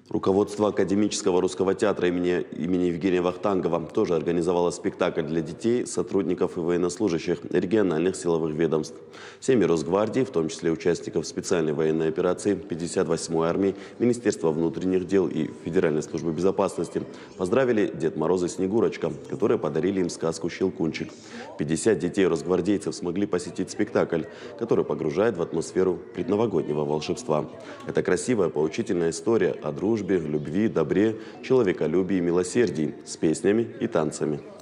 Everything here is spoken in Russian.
Руководство академического русского театра имени Евгения Вахтангова тоже организовало спектакль для детей, сотрудников и военнослужащих региональных силовых ведомств. Семьи Росгвардии, в том числе участников специальной военной операции 58-й армии, Министерства внутренних дел и Федеральной службы безопасности поздравили Дед Мороз и Снегурочка, которые подарили им сказку «Щелкунчик». 50 детей-росгвардейцев смогли посетить спектакль, который погружает в атмосферу предновогоднего волшебства. Это красивая, поучительная история о дружбе, любви, добре, человеколюбии и милосердии с песнями и танцами.